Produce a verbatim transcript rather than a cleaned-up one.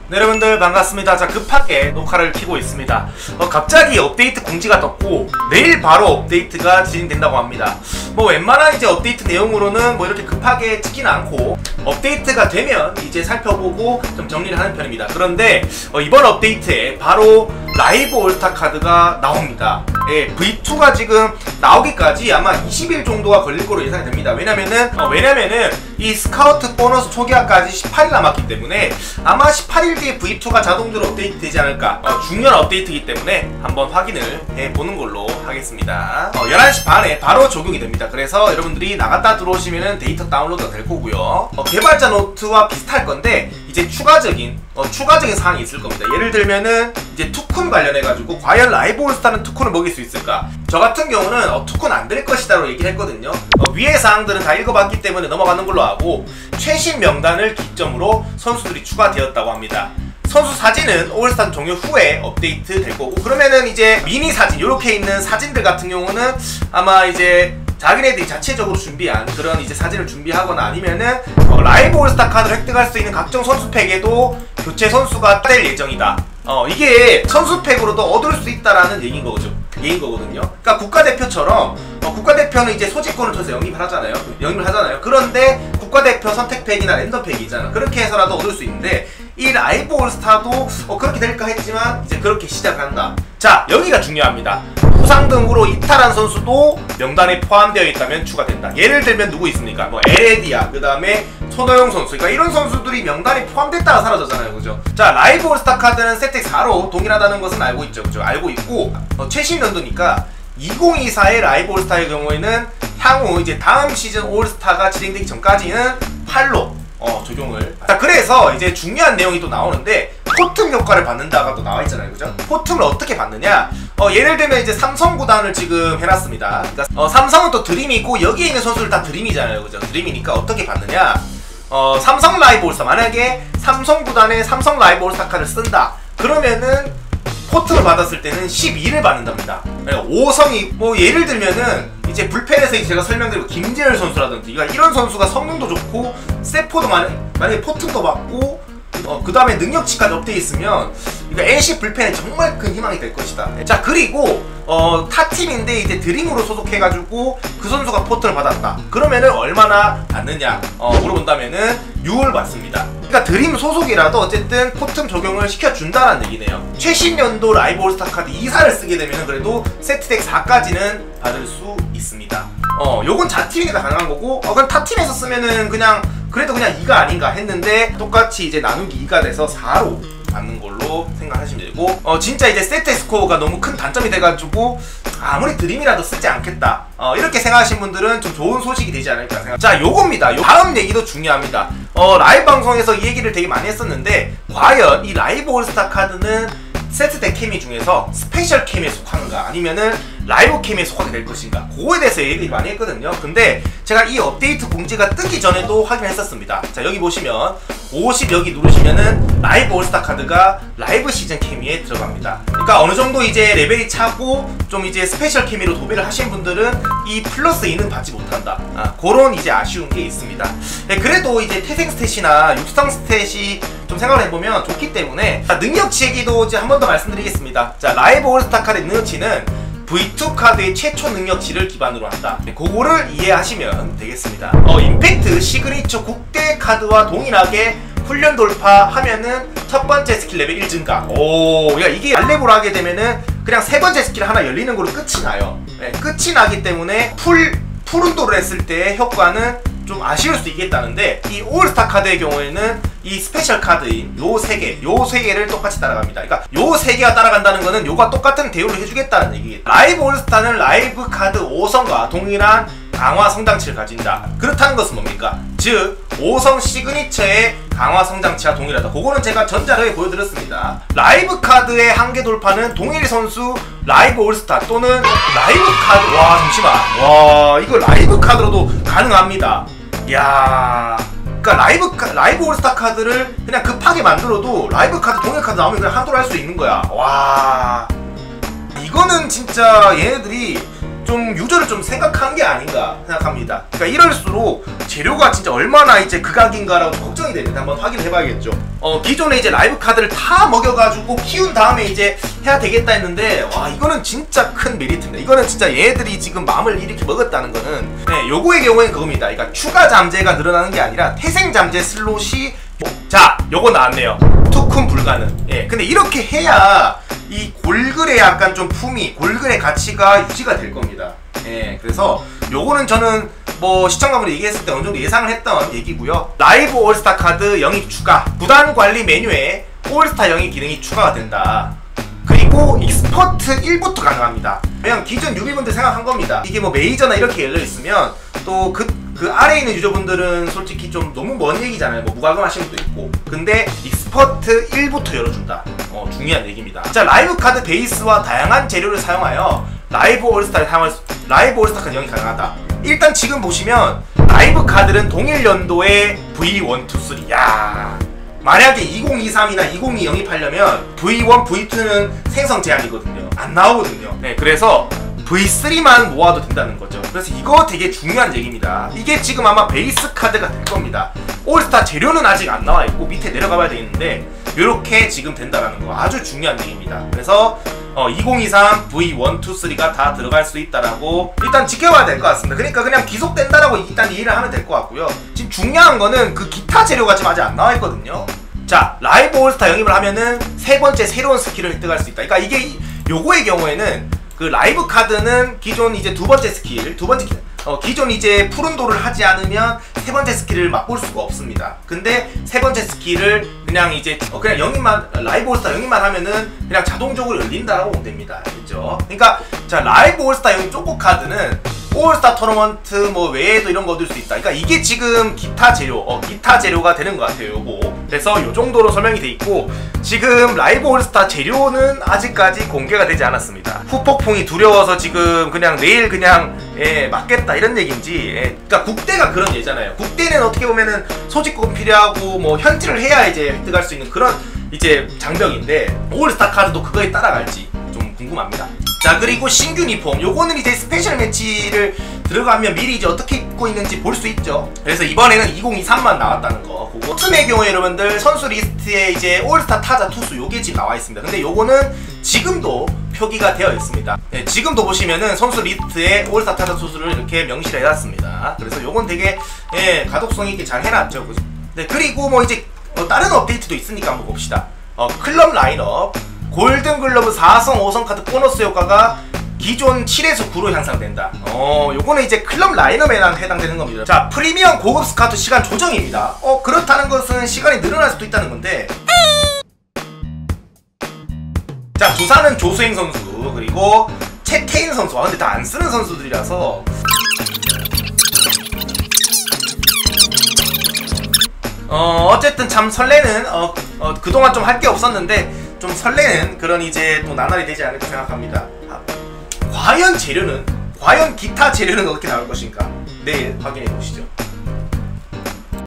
네, 여러분들 반갑습니다. 자, 급하게 녹화를 켜고 있습니다. 어, 갑자기 업데이트 공지가 떴고 내일 바로 업데이트가 진행된다고 합니다. 뭐 웬만한 이제 업데이트 내용으로는 뭐 이렇게 급하게 찍진 않고 업데이트가 되면 이제 살펴보고 좀 정리를 하는 편입니다. 그런데 어, 이번 업데이트에 바로 라이브 올스타 카드가 나옵니다. 예, 브이 투가 지금 나오기까지 아마 이십 일 정도가 걸릴 거로 예상이 됩니다. 왜냐면은 어, 왜냐면은 이 스카우트 보너스 초기화까지 십팔 일 남았기 때문에 아마 십팔 일 뒤에 브이 투가 자동으로 업데이트 되지 않을까. 어, 중요한 업데이트이기 때문에 한번 확인을 해보는 걸로 하겠습니다. 어, 열한 시 반에 바로 적용이 됩니다. 그래서 여러분들이 나갔다 들어오시면은 데이터 다운로드가 될 거고요. 어, 개발자 노트와 비슷할 건데 이제 추가적인 어, 추가적인 사항이 있을 겁니다. 예를 들면은 이제 투쿤 관련해가지고 과연 라이브 올스타는 투쿤을 먹일 수 있을까? 저 같은 경우는 어, 투쿤 안 될 것이다 라고 얘기를 했거든요. 어, 위의 사항들은 다 읽어봤기 때문에 넘어가는 걸로 하고 최신 명단을 기점으로 선수들이 추가되었다고 합니다. 선수 사진은 올스타 종료 후에 업데이트 될 거고, 그러면은 이제 미니 사진 요렇게 있는 사진들 같은 경우는 아마 이제 자기네들이 자체적으로 준비한 그런 이제 사진을 준비하거나 아니면은 어, 라이브 올스타 카드를 획득할 수 있는 각종 선수팩에도 교체 선수가 될 예정이다. 어, 이게 선수팩으로도 얻을 수 있다라는 얘기인 거죠. 얘기인 거거든요. 그러니까 국가대표처럼 어, 국가대표는 이제 소집권을 통해서 영입을 하잖아요. 영입을 하잖아요. 그런데 국가대표 선택팩이나 랜덤팩이 있잖아. 그렇게 해서라도 얻을 수 있는데 이 라이브 올스타도 어, 그렇게 될까 했지만 이제 그렇게 시작한다. 자, 여기가 중요합니다. 부상 등으로 이탈한 선수도 명단에 포함되어 있다면 추가된다. 예를 들면 누구 있습니까? 뭐 에레디아, 그 다음에 손호영 선수. 그러니까 이런 선수들이 명단에 포함됐다가 사라졌잖아요. 그죠? 자, 라이브 올스타 카드는 세텍 사로 동일하다는 것은 알고 있죠. 그죠? 알고 있고 어, 최신 연도니까 이천이십사의 라이브 올스타의 경우에는 향후 이제 다음 시즌 올스타가 진행되기 전까지는 팔로 어, 적용을. 자, 그래서 이제 중요한 내용이 또 나오는데 포틈 효과를 받는다가 또 나와 있잖아요. 그죠? 포틈을 어떻게 받느냐? 어, 예를 들면 이제 삼성 구단을 지금 해놨습니다. 그러니까 어, 삼성은 또 드림이고 여기에 있는 선수들 다 드림이잖아요. 그죠? 드림이니까 어떻게 받느냐? 어, 삼성 라이브 올스타, 만약에 삼성 구단에 삼성 라이브 올스타 카드를 쓴다. 그러면은 포트를 받았을 때는 십이를 받는답니다. 오 성이 뭐 예를 들면은 이제 불펜에서 제가 설명드리고 김재열 선수라든지 이런 선수가 성능도 좋고 세포도 만약, 만약에 포트도 받고 어, 그 다음에 능력치까지 업데이트 있으면 그러니까 엔씨 불펜에 정말 큰 희망이 될 것이다. 자, 그리고 어, 타 팀인데 이제 드림으로 소속해가지고 그 선수가 포트를 받았다. 그러면은 얼마나 받느냐 어, 물어본다면은 육을 받습니다. 그러니까 드림 소속이라도 어쨌든 포틈 적용을 시켜준다는 얘기네요. 최신 연도 라이브 올스타 카드 이사를 쓰게 되면 그래도 세트덱 사까지는 받을 수 있습니다. 어, 요건 자팀이니까 가능한 거고, 어, 그럼 타팀에서 쓰면은 그냥 그래도 그냥 이가 아닌가 했는데 똑같이 이제 나누기 이가 돼서 사로 받는 걸로 생각하시면 되고, 어, 진짜 이제 세트 스코어가 너무 큰 단점이 돼가지고 아무리 드림이라도 쓰지 않겠다 어, 이렇게 생각하시는 분들은 좀 좋은 소식이 되지 않을까 생각. 자, 요겁니다. 요 다음 얘기도 중요합니다. 어, 라이브 방송에서 이 얘기를 되게 많이 했었는데 과연 이 라이브 올스타 카드는 세트덱 케미 중에서 스페셜 케미에 속하는가 아니면은 라이브 케미에 속하게 될 것인가, 그거에 대해서 얘기를 많이 했거든요. 근데 제가 이 업데이트 공지가 뜨기 전에도 확인했었습니다. 자, 여기 보시면 오십 여기 누르시면은 라이브 올스타 카드가 라이브 시즌 케미에 들어갑니다. 그러니까 어느 정도 이제 레벨이 차고 좀 이제 스페셜 케미로 도배를 하신 분들은 이 플러스 이는 받지 못한다. 아, 그런 이제 아쉬운 게 있습니다. 네, 그래도 이제 태생 스탯이나 육성 스탯이 좀 생각을 해보면 좋기 때문에, 자, 능력치 얘기도 이제 한 번 더 말씀드리겠습니다. 자, 라이브 올스타 카드의 능력치는 브이 투 카드의 최초 능력치를 기반으로 한다. 네, 그거를 이해하시면 되겠습니다. 어, 임팩트 시그니처 국대 카드와 동일하게 훈련 돌파하면은 첫 번째 스킬 레벨 일 증가. 오, 그러니까 이게 알레브로 하게 되면은 그냥 세 번째 스킬 하나 열리는 걸로 끝이 나요. 네, 끝이 나기 때문에 풀, 푸른도를 했을 때의 효과는 좀 아쉬울 수 있겠다는데, 이 올스타 카드의 경우에는 이 스페셜 카드인 요 세 개, 요 세 개를 똑같이 따라갑니다. 그러니까 요 세 개가 따라간다는 거는 요가 똑같은 대우를 해주겠다는 얘기겠죠. 라이브 올스타는 라이브 카드 오 성과 동일한 강화 성장치를 가진다. 그렇다는 것은 뭡니까? 즉 오 성 시그니처의 강화 성장치와 동일하다. 그거는 제가 전자료에 보여드렸습니다. 라이브 카드의 한계 돌파는 동일 선수 라이브 올스타 또는 라이브 카드, 와 잠시만, 와 이거 라이브 카드로도 가능합니다. 이야, 그러니까 라이브 카, 라이브 올스타 카드를 그냥 급하게 만들어도 라이브 카드 동일 카드 나오면 그냥 한도로 할 수 있는 거야. 와, 이거는 진짜 얘네들이 좀 유저를 좀 생각한 게 아닌가 생각합니다. 그러니까 이럴수록 재료가 진짜 얼마나 이제 극악인가라고 걱정이 되는데 한번 확인해봐야겠죠. 어 기존에 이제 라이브 카드를 다 먹여가지고 키운 다음에 이제 해야 되겠다 했는데 와 이거는 진짜 큰 메리트입니다. 이거는 진짜 얘들이 지금 마음을 이렇게 먹었다는 거는 네, 요거의 경우에는 그겁니다. 그러니까 추가 잠재가 늘어나는 게 아니라 태생 잠재 슬롯이 뭐, 자 요거 나왔네요. 투쿤 불가능. 예, 근데 이렇게 해야 이 골글의 약간 좀 품위, 골글의 가치가 유지가 될 겁니다. 예, 그래서 요거는 저는 뭐 시청자분이 얘기했을 때 어느 정도 예상을 했던 얘기고요. 라이브 올스타 카드 영입 추가, 구단 관리 메뉴에 올스타 영입 기능이 추가가 된다. 그리고 익스퍼트 일부터 가능합니다. 그냥 기존 유비분들 생각한 겁니다. 이게 뭐 메이저나 이렇게 열려 있으면 또 그 그 아래에 있는 유저분들은 솔직히 좀 너무 먼 얘기잖아요. 뭐 무과금 하시는 분도 있고. 근데 익스퍼트 일부터 열어준다. 어, 중요한 얘기입니다. 자, 라이브 카드 베이스와 다양한 재료를 사용하여 라이브 올스타를 사용할 수, 라이브 올스타 카드 영입 가능하다. 일단 지금 보시면 라이브 카드는 동일 연도에 브이 일, 이, 삼. 야, 만약에 이천이십삼이나 이천이 영입하려면 브이 일, 브이 이는 생성 제한이거든요. 안 나오거든요. 네, 그래서 브이 쓰리만 모아도 된다는 거죠. 그래서 이거 되게 중요한 얘기입니다. 이게 지금 아마 베이스 카드가 될 겁니다. 올스타 재료는 아직 안 나와 있고 밑에 내려가 봐야 되겠는데 이렇게 지금 된다는 거 아주 중요한 얘기입니다. 그래서 어, 이천이십삼, 브이 일, 이, 삼가 다 들어갈 수 있다라고 일단 지켜봐야 될 것 같습니다. 그러니까 그냥 기속된다라고 일단 이해를 하면 될 것 같고요. 지금 중요한 거는 그 기타 재료가 지금 아직 안 나와 있거든요. 자, 라이브 올스타 영입을 하면은 세 번째 새로운 스킬을 획득할 수 있다. 그러니까 이게 요거의 경우에는 그 라이브 카드는 기존 이제 두 번째 스킬, 두 번째 어, 기존 이제 푸른도를 하지 않으면 세 번째 스킬을 맛볼 수가 없습니다. 근데 세 번째 스킬을 그냥 이제 어, 그냥 영입만 라이브 올스타 영입만 하면은 그냥 자동적으로 열린다라고 보면 됩니다. 그렇죠? 그러니까 자 라이브 올스타 영입 쪼꼬 카드는 올스타 토너먼트 뭐 외에도 이런 거 얻을 수 있다. 그러니까 이게 지금 기타 재료, 어, 기타 재료가 되는 것 같아요. 요거. 그래서 요 정도로 설명이 돼 있고 지금 라이브 올스타 재료는 아직까지 공개가 되지 않았습니다. 후폭풍이 두려워서 지금 그냥 내일 그냥 예, 맞겠다 이런 얘기인지. 예, 그러니까 국대가 그런 예잖아요. 국대는 어떻게 보면은 소집금 필요하고 뭐 현질을 해야 이제 획득할 수 있는 그런 이제 장벽인데 올스타 카드도 그거에 따라갈지 좀 궁금합니다. 자, 그리고 신규 유니폼 요거는 이제 스페셜 매치를 들어가면 미리 이제 어떻게 입고 있는지 볼 수 있죠. 그래서 이번에는 이천이십삼만 나왔다는 거. 그거 팀의 경우에 여러분들 선수 리스트에 이제 올스타 타자 투수 요게 지금 나와 있습니다. 근데 요거는 지금도 표기가 되어 있습니다. 네, 지금도 보시면은 선수 리스트에 올스타 타자 투수를 이렇게 명시를 해놨습니다. 그래서 요건 되게 예, 가독성 있게 잘 해놨죠. 그죠? 네, 그리고 뭐 이제 뭐 다른 업데이트도 있으니까 한번 봅시다. 어, 클럽 라인업 골든글러브 사성, 오성 카드 보너스 효과가 기존 칠에서 구로 향상된다. 어, 요거는 이제 클럽 라인업에 해당되는 겁니다. 자, 프리미엄 고급 스카우트 시간 조정입니다. 어, 그렇다는 것은 시간이 늘어날 수도 있다는 건데. 자, 두산은 조수행 선수, 그리고 채태인 선수. 아, 근데 다 안 쓰는 선수들이라서. 어, 어쨌든 참 설레는, 어, 어 그동안 좀 할 게 없었는데, 좀 설레는 그런 이제 또 나날이 되지 않을까 생각합니다. 아, 과연 재료는, 과연 기타 재료는 어떻게 나올 것인가? 내일 확인해 보시죠.